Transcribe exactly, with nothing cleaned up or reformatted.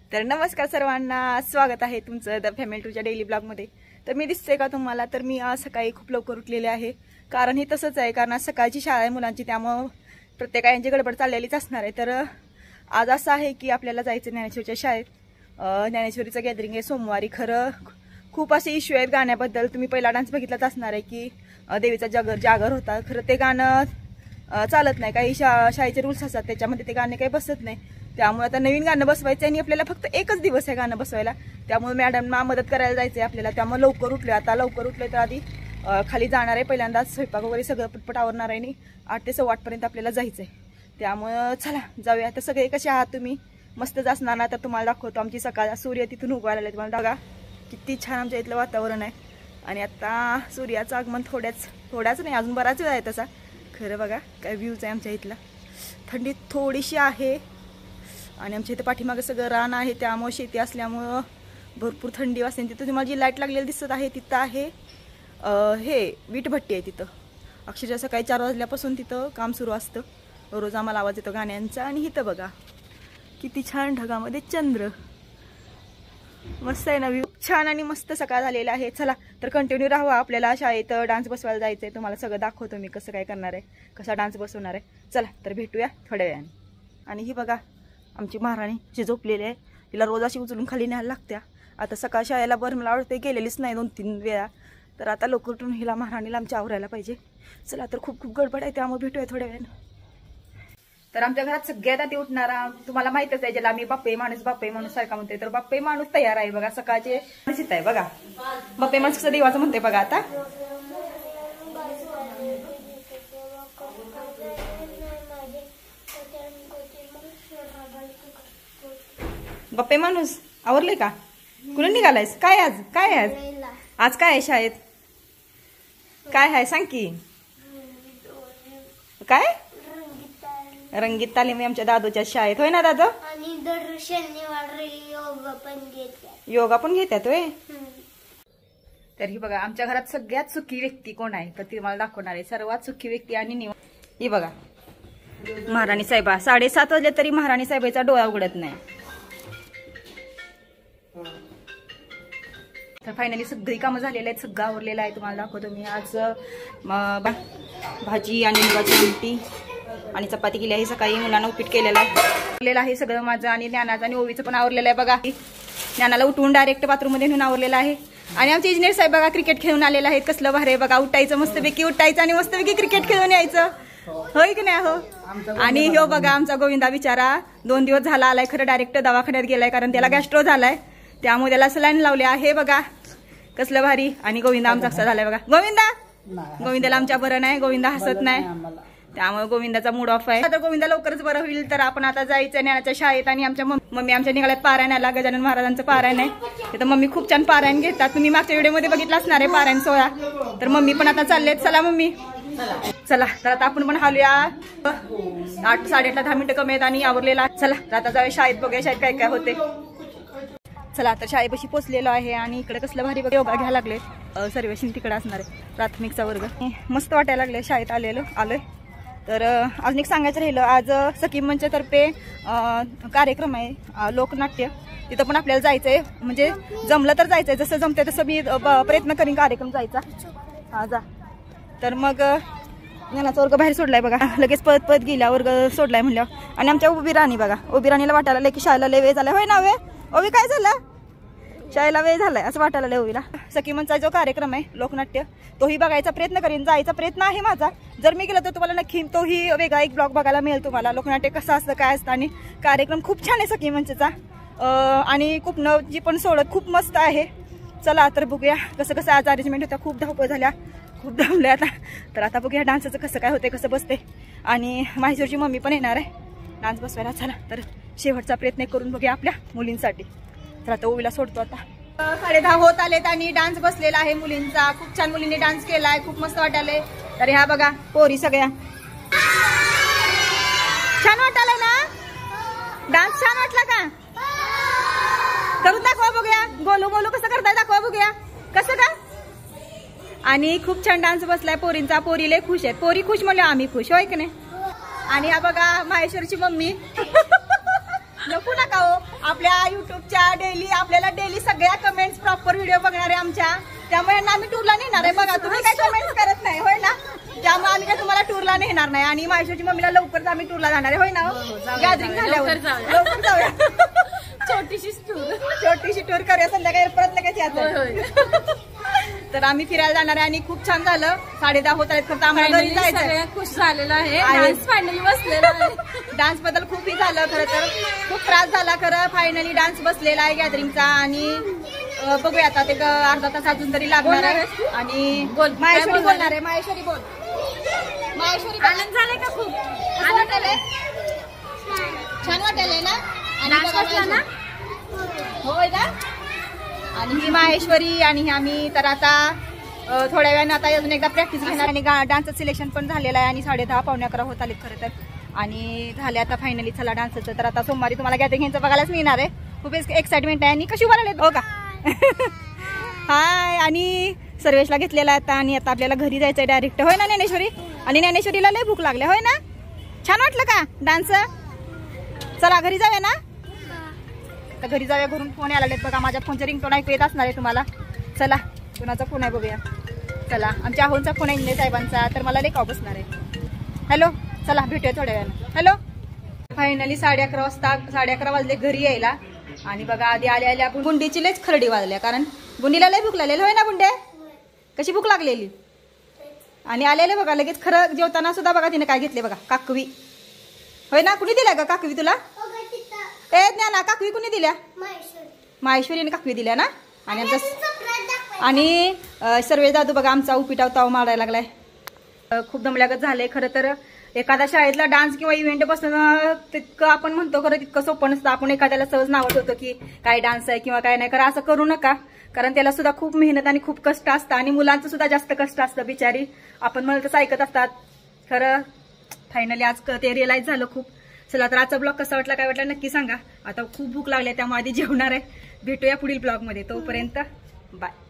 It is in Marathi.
तर नमस्कार सर्वांना, स्वागत आहे तुमचं द फॅमिली टूच्या डेली ब्लॉगमध्ये। तर मी दिसते का तुम्हाला? तर मी आज सकाळी खूप लवकर उठलेले आहे, कारण हे तसंच आहे, कारण आज सकाळची शाळा आहे मुलांची, त्यामुळं प्रत्येकाची गडबड चाललेलीच असणार आहे। तर आज असं आहे की आपल्याला जायचं ज्ञानेश्वरीच्या शाळेत। ज्ञानेश्वरीचं गॅदरिंग आहे सोमवारी। खरं खूप असे इश्यू आहेत गाण्याबद्दल। तुम्ही पहिला डान्स बघितलाच असणार आहे की देवीचा जागर जागर होता। खरं ते गाणं चालत नाही, काही शा शाळेचे रूल्स असतात, त्याच्यामध्ये ते गाणे काही बसत नाही। त्यामुळे आता नवीन गाणं बसवायचं आणि आपल्याला फक्त एकच दिवस आहे गाणं बसवायला, त्यामुळे मॅडमना मदत करायला जायचं आहे आपल्याला। त्यामुळे लवकर उठले, आता लवकर उठले तर आधी खाली जाणार आहे, पहिल्यांदा स्वयंपाक वगैरे सगळं पटपट आवरणार आहे आणि आठ ते सव्वा आठपर्यंत आपल्याला जायचं आहे। त्यामुळं चला जाऊया। तर सगळे कसे आहात तुम्ही? मस्तच असणार ना? तर तुम्हाला दाखवतो आमची सकाळ, सूर्य तिथून उगवायला लागले। तुम्हाला बघा किती छान आमच्या इथलं वातावरण आहे। आणि आता सूर्याचं आगमन थोड्याच थोड्याच नाही, अजून बराच वेळ आहे तसा। खरं बघा काय व्ह्यूज आहे आमच्या इथला। थंडी थोडीशी आहे आणि आमच्या इथं पाठीमागं सगळं रान आहे, त्यामुळे शेती असल्यामुळं भरपूर थंडी वाजते। तिथं तुम्हाला जी लाईट लागलेली दिसत आहे तिथं आहे हे वीटभट्टी आहे तिथं। अक्षरशः सकाळी चार वाजल्यापासून तिथं काम सुरू असतं, रोज आम्हाला आवाज येतो गाण्यांचा। आणि इथं बघा किती छान ढगामध्ये चंद्र, मस्त आहे ना व्ह्यू, छान आणि मस्त सकाळ झालेला आहे। चला तर कंटिन्यू राहावा, आपल्याला शाळेत डान्स बसवायला जायचं आहे। तुम्हाला सगळं दाखवतो मी कसं काय करणार आहे, कसा डान्स बसवणार आहे। चला तर भेटूया थोड्या वेळाने। आणि ही बघा आमची महाराणी जी झोपलेली आहे, तिला रोज अशी उचलून खाली न्यायला लागत्या। आता सकाळ शाळेला बरं मला वाटतं गेलेलीच नाही दोन तीन वेळा, तर आता लवकर उठून हिला महाराणीला आमच्या आवरायला पाहिजे। चला तर खूप खूप गडबड आहे, त्यामुळे भेटूया थोड्या वेळाने। तर आमच्या घरात सगळ्यात आधी उठणारा तुम्हाला माहितच आहे, ज्याला आम्ही बाप्पे माणूस बाप्पे माणूस सारखा म्हणते, तर बाप्पे माणूस तयार आहे बघा। सकाळचे निश्चित आहे बघा, बाप्पे माणूस कसं देवाचं म्हणते बघा। आता बाप्पे माणूस आवरले का? कुठून निघालायस? काय आज काय आज आज काय आहे शाळेत? काय आहे सांग की? काय रंगीत तालीम आमच्या दादूच्या शाळेत, होय ना दादू? आणि दर शनिवारी योगा पण घेतात। योगा पण घेतात होय? तर ही बघा आमच्या घरात सगळ्यात सुखी व्यक्ती कोण आहे, तर ती मला दाखवणार आहे। सर्वात सुखी व्यक्ती आणि निवांत ही बघा महाराणी साहेबा। साडेसात वाजले तरी महाराणी साहेबाचा डोळा उघडत नाही। तर फायनली सगळी कामं झालेली आहेत, सगळं आवरलेलं आहे, तुम्हाला दाखवतो मी। आज भाजी आणि मुगाची आमटी आणि चपाती केली आहे सकाळी, मुलांना उपीट केलेलं आहे आहे सगळं माझं। आणि ज्ञानाचं आणि ओवीचं पण आवरलेलं आहे बघा। ज्ञानाला उठवून डायरेक्ट बाथरूम मध्ये नेऊन आवरलेलं आहे। आणि आमचे इंजिनियर साहेब बघा क्रिकेट खेळून आलेले आहेत, कसलं भारी आहे बघा। उठायचं मस्तपैकी, उठायचं आणि मस्तपैकी क्रिकेट खेळून यायचं, होय की नाही? हो। आणि हो बघा आमचा गोविंदा बिचारा दोन दिवस झाला आलाय, खरं डायरेक्ट दवाखान्यात गेलाय, कारण त्याला गॅस्ट्रो झालाय, त्यामुळे त्याला सलाईन लावले आहे बघा, कसलं भारी। आणि गोविंदा आमचा कसा झालाय बघा। गोविंदा गोविंदाला आमच्या बरं नाही, गोविंदा हसत नाही, त्यामुळे गोविंदाचा मूड ऑफ आहे। तर गोविंदा लवकरच बरं होईल, तर आपण आता जायचं ज्ञानाच्या शाळेत। आणि आमच्या मम्मी आमच्या निघाल्यात पारायणाला, गजानन महाराजांचं पारायण आहे तिथं। मम्मी खूप छान पारायण घेतात, तुम्ही मागच्या व्हिडिओमध्ये बघितलं असणार आहे पारायण सोहळा। तर मम्मी पण आता चाललेत, चला मम्मी चला। तर आता आपण पण हालूया, आठ साडेआठला दहा मिनिटं कमी आहेत आणि आवरलेला। चला तर आता जाऊया शाळेत, बघूया शाळेत काय काय होते। चला आता शाळेपाशी पोचलेलो आहे आणि इकडे कसलं भारी बघा योगा घ्यायला लागले, सर्वेशन तिकडे असणार आहे प्राथमिकचा वर्ग। मस्त वाटायला लागले शाळेत आलेलो आलोय। तर अजून एक सांगायचं राहिलं, आज सखी मंचतर्फे कार्यक्रम आहे लोकनाट्य, तिथं पण आपल्याला जायचंय, म्हणजे जमलं तर जायचंय, जसं जमतंय तसं मी प्रयत्न करीन कार्यक्रम जायचा। हा जा। तर मग ज्ञानाचा वर्ग बाहेर सोडलाय बघा, लगेच पळत पळत गेल्या वर्ग सोडलाय म्हणल्यावर। आणि आमच्या उभी राणी बघा, उभी राणीला वाटायला लागले की शाळेला लय वेळ झालाय, होय ना? वे ओवी काय झालं? शाळेला वेळ झालाय असं वाटायला लागलं ओवीला। सखी मंचचा जो कार्यक्रम आहे लोकनाट्य, तोही बघायचा प्रयत्न करीन, जायचा प्रयत्न आहे माझा। जर मी गेलो तर तुम्हाला नक्की तोही वेगळा एक ब्लॉग बघायला मिळेल तुम्हाला, लोकनाट्य कसं असतं काय असतं। आणि कार्यक्रम खूप छान आहे सखी मंचचा, आणि कुपनं जी पण सोडत खूप मस्त आहे। चला तर बघूया कसं कसं आज अरेंजमेंट होत्या, खूप धावपळ झाल्या, खूप धावल्या आता। तर आता बघूया डान्सचं कसं काय होते, कसं बसते। आणि माहेश्वरची मम्मी पण येणार आहे डान्स बसवायला। चला तर शेवटचा प्रयत्न करून बघूया आपल्या मुलींसाठी। तर आता ओवीला सोडतो आता। साडे दहा होत आलेत आणि डान्स बसलेला आहे मुलींचा, खूप छान मुलींनी डान्स केलाय, खूप मस्त वाटायलंय। तर ह्या बघा पोरी सगळ्या, छान वाटायलाय ना? डान्स छान वाटला का? करून दाखवा बघूया, गोलू गोलू कसं करताय दाखवा बघूया कसं का। आणि खूप छान डान्स बसलाय पोरींचा, पोरी लय खुश आहेत, पोरी खुश म्हणलं आम्ही खुश, होय की नाही? आणि हा बघा माहेश्वरची मम्मी नको नका हो, आपल्या युट्यूबच्या डेली आपल्याला डेली सगळ्या कमेंट्स प्रॉपर व्हिडिओ बघणार आहे आमच्या, त्यामुळे यांना आम्ही टूरला नेणार आहे. बघा तुम्ही काय कमेंट्स करत नाही होय ना, त्यामुळे आम्ही काय तुम्हाला टूरला नेणार नाही. आणि माहेश्वरची मम्मीला लवकरच आम्ही टूरला जाणार आहे होय ना, गॅदरिंग झाल्यावर लवकर जाऊया. छोटीशी टूर छोटीशी टूर करूया संध्याकाळी परत लगेच यायचं. तर आम्ही फिरायला जाणार आहे आणि खूप छान झालं. साडे दहा होत आहेत फक्त आम्हाला घरी जायचं. खुश झालेला आहे, डान्स फायनली बसलेला आहे. डान्स बद्दल खूप ही झालं खरं तर, खूप त्रास झाला खरं. फायनली डान्स बसलेला आहे गॅदरिंगचा आणि अं, बघूया आता ते ग- अर्धा तास अजून तरी लागणार आहे. आणि बोल, काय माहेश्वरी बोलणार बोलणार आहे. माहेश्वरी बोल. माहेश्वरी आनंद झालाय का खूप? कसं वाटायलंय? छान वाटायलंय ना? आणि डान्स बघा बसला ना? होय ना. आणि ही माहेश्वरी आणि ही आम्ही तर आता अं, थोड्या वेळाने आता अजून एकदा प्रॅक्टिस घेणार आणि डान्सचं सिलेक्शन पण झालेलं आहे आणि साडे दहा पावणे अकरा होत आलेत खरं तर. आणि झाले आता फायनली चला डान्सचं. तर आता सोमवारी तुम्हाला गॅदरिंग यांचं बघायलाच मिळणार आहे. खूप एक्साइटमेंट आहे. आणि कशी उभारले हो का. हाय. आणि सर्वेशला घेतलेला आता आणि आता आपल्याला घरी जायचंय डायरेक्ट होय ना ज्ञानेश्वरी. आणि ज्ञानेश्वरीला लय भूक लागले होय ना. छान वाटलं का डान्स. चला घरी जाऊया ना. तर घरी जाऊया. घरून फोन यायला लागलेत बघा. माझ्या फोनचं रिंगटोन ऐकू येत असणार आहे तुम्हाला. चला कुणाचा फोन आहे बघूया. चला आमच्या आहोंचा फोन आहे इंद्रे साहेबांचा. तर मला लय काव बसणार आहे. हॅलो चला भेटूया थोड्या वेळानं. हॅलो. फायनली साडे अकरा वाजता साडे अकरा वाजले घरी यायला. आणि बघा आधी आल्या आल्या बुंडीची लयच खरडी वाजल्या कारण बुंडीला लय भूक लागलेली होय ना. बुंडे कशी भूक लागलेली. आणि आलेले बघा लगेच खरं जेवताना सुद्धा बघा तिने काय घेतले बघा काकवी होय ना. कुणी दिल्या का काकवी तुला. ए ज्ञाना काकवी कुणी दिल्या. माहेश्वरीने काकवी दिल्या ना. आणि आमचा आणि सर्वे दादू बघा आमचा उपिटाव ताव मारायला लागलाय. खूप दमल्यागत झालंय खरं तर. एखाद्या शाळेतला डान्स किंवा इव्हेंट बसणं तितकं आपण म्हणतो खरं तितकं सोपं नसतं. आपण एखाद्याला सहज नावत होतो की काय डान्स आहे किंवा काय नाही. खरं असं करू नका कारण त्याला सुद्धा खूप मेहनत आणि खूप कष्ट असतं. आणि मुलांचं सुद्धा जास्त कष्ट असतं बिचारी. आपण म्हणलं तसं ऐकत असतात. खरं फायनली आज ते रिअलाइज झालं खूप. चला तर आजचा ब्लॉग कसा वाटला काय वाटला नक्की सांगा. आता खूप भूक लागली त्यामुळे आधी जेवणार आहे. भेटूया पुढील ब्लॉग मध्ये. तोपर्यंत बाय.